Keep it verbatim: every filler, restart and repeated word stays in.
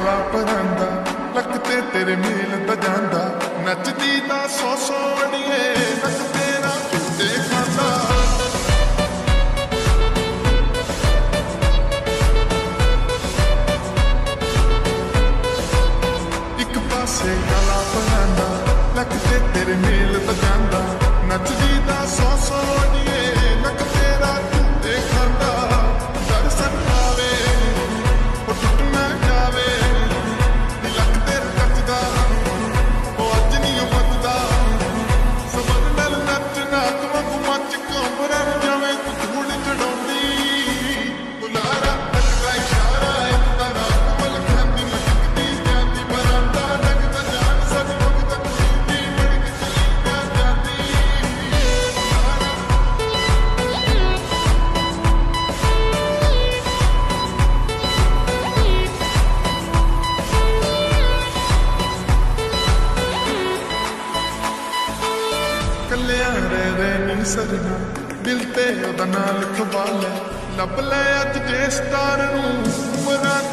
काला परांदा लगते तेरे मेल दा जांदा नचदी दा सौ सौ अड़िए नच तेरा झूठे खांदा एक पासे काला परांदा लगते तेरे मेल दा जांदा नचदी दा सौ सौ अड़िए नच तेरा झूठे खांदा दर सतावे ओ टुट ना जावे लक तेरे कचदा ओ अज नहीं बचदा समझ नाल नचना तू मच कंबरा जावे तू धूड़ चढ़ाउंदी बुलारा लगदा इशारा एक तरह कमल खांदी लगदी जाती बरांदा लगदा जान सच वक्त दी बड़ के चली जाती कलिया रे रे नी सरना दिल ते ओदा नाल खवा लै लभ लै अज जे स्टार नूं मना